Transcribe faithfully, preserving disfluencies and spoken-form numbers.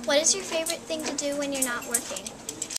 What is your favorite thing to do when you're not working?